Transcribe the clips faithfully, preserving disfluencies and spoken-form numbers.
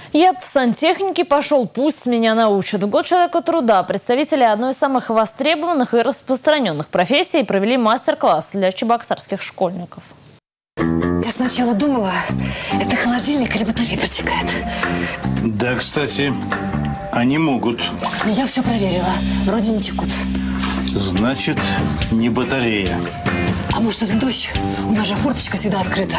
Я в сантехнике пошел, пусть меня научат. В год человека труда представители одной из самых востребованных и распространенных профессий провели мастер-класс для чебоксарских школьников. Я сначала думала, это холодильник или батарея протекает. Да, кстати, они могут. Но я все проверила. Вроде не текут. Значит, не батарея. А может, это дождь? У нас же форточка всегда открыта.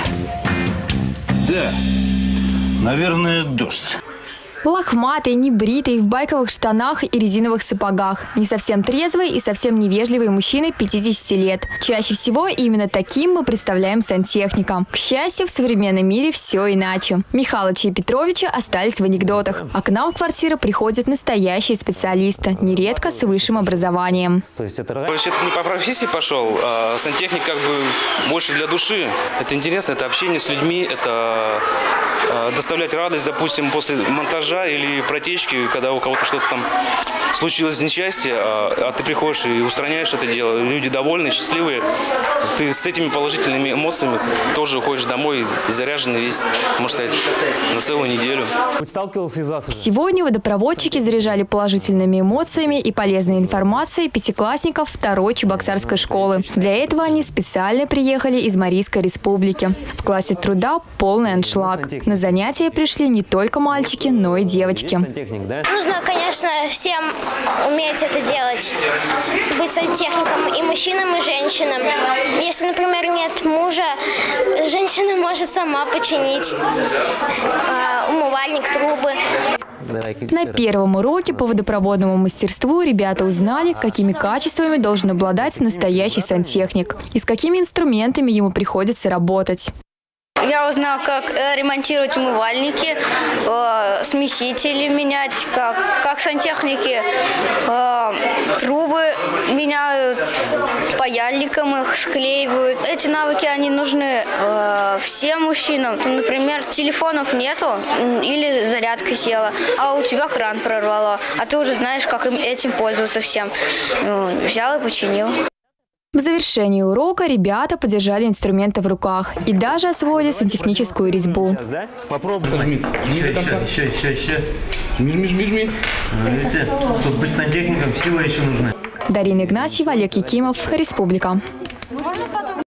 Да, наверное, дождь. Лохматый, небритый, в байковых штанах и резиновых сапогах. Не совсем трезвый и совсем невежливый мужчина пятидесяти лет. Чаще всего именно таким мы представляем сантехника. К счастью, в современном мире все иначе. Михалыча и Петровича остались в анекдотах. А к нам в квартиру приходят настоящие специалисты, нередко с высшим образованием. То есть это не по профессии пошел, а сантехник как бы больше для души. Это интересно, это общение с людьми, это доставлять радость, допустим, после монтажа или протечки, когда у кого-то что-то там случилось несчастье, а, а ты приходишь и устраняешь это дело. Люди довольны, счастливые. Ты с этими положительными эмоциями тоже уходишь домой заряженный весь, можно сказать, на целую неделю. Сегодня водопроводчики заряжали положительными эмоциями и полезной информацией пятиклассников второй чебоксарской школы. Для этого они специально приехали из Марийской республики. В классе труда полный аншлаг. На занятия пришли не только мальчики, но и девочки. Нужно, конечно, всем уметь это делать, быть сантехником и мужчинам, и женщинам. Если, например, нет мужа, женщина может сама починить э, умывальник, трубы. На первом уроке по водопроводному мастерству ребята узнали, какими качествами должен обладать настоящий сантехник и с какими инструментами ему приходится работать. Я узнал, как ремонтировать умывальники, э, смесители менять, как, как сантехники э, трубы меняют, паяльником их склеивают. Эти навыки, они нужны э, всем мужчинам. То, например, телефонов нету или зарядка села, а у тебя кран прорвало, а ты уже знаешь, как этим пользоваться всем. Ну, взял и починил. В завершении урока ребята подержали инструменты в руках и даже освоили сантехническую резьбу. Попробуй. Жми, жми до конца. Еще, еще, еще. Жми, жми, жми, жми. Видите, чтобы быть сантехником, сила еще нужна. Дарина Игнатьева, Олег Якимов, Республика.